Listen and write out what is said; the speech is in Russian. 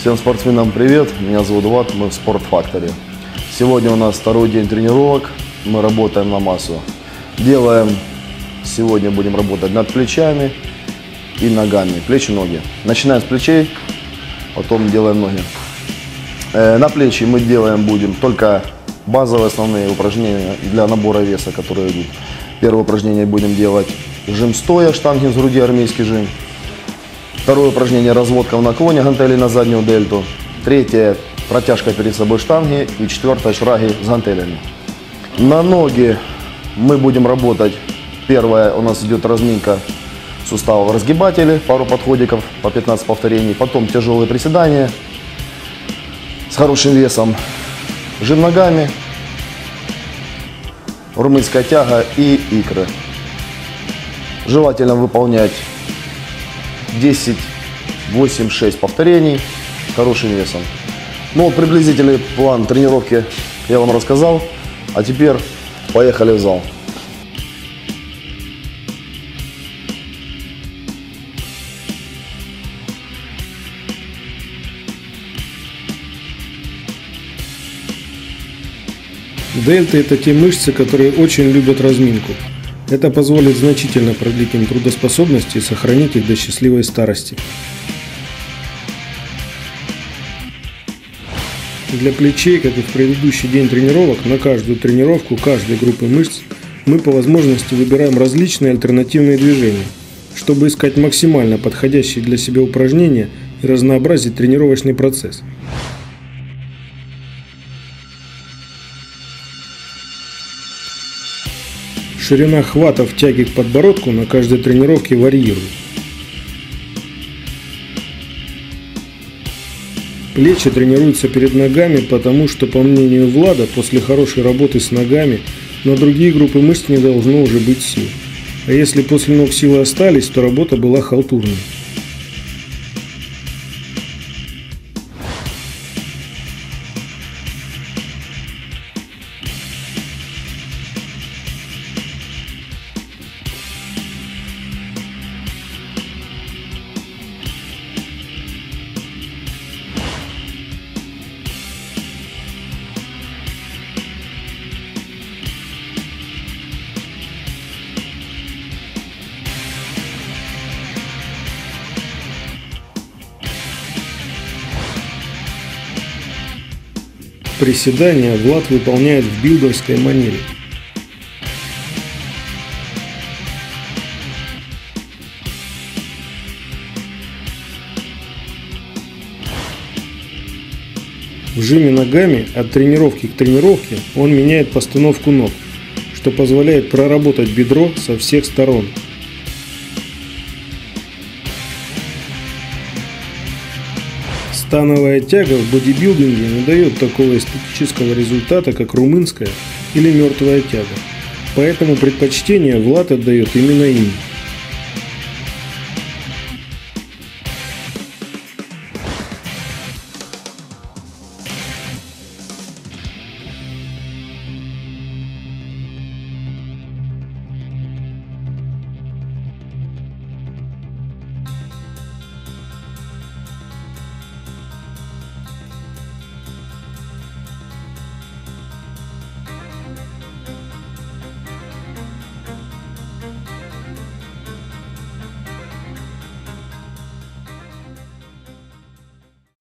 Всем спортсменам привет, меня зовут Влад, мы в Sport Factory. Сегодня у нас второй день тренировок, мы работаем на массу. Сегодня будем работать над плечами и ногами, плечи-ноги. Начинаем с плечей, потом делаем ноги. На плечи мы будем только базовые основные упражнения для набора веса, которые идут. Первое упражнение будем делать жим стоя, штанги с груди, армейский жим. Второе упражнение разводка в наклоне, гантели на заднюю дельту. Третье протяжка перед собой штанги. И четвертое шраги с гантелями. На ноги мы будем работать. Первое у нас идет разминка суставов разгибатели, пару подходиков по 15 повторений. Потом тяжелые приседания с хорошим весом. Жим ногами, румынская тяга и икры. Желательно выполнять 10, 8, 6 повторений с хорошим весом. Ну вот приблизительный план тренировки я вам рассказал. А теперь поехали в зал. Дельты – это те мышцы, которые очень любят разминку. Это позволит значительно продлить им трудоспособность и сохранить их до счастливой старости. Для плечей, как и в предыдущий день тренировок, на каждую тренировку каждой группы мышц мы по возможности выбираем различные альтернативные движения, чтобы искать максимально подходящие для себя упражнения и разнообразить тренировочный процесс. Ширина хвата в тяге к подбородку на каждой тренировке варьирует. Плечи тренируются перед ногами, потому что, по мнению Влада, после хорошей работы с ногами на другие группы мышц не должно уже быть сил. А если после ног силы остались, то работа была халтурной. Приседания Влад выполняет в билдерской манере. В жиме ногами от тренировки к тренировке он меняет постановку ног, что позволяет проработать бедро со всех сторон. Становая тяга в бодибилдинге не дает такого эстетического результата, как румынская или мертвая тяга. Поэтому предпочтение Влад отдает именно им.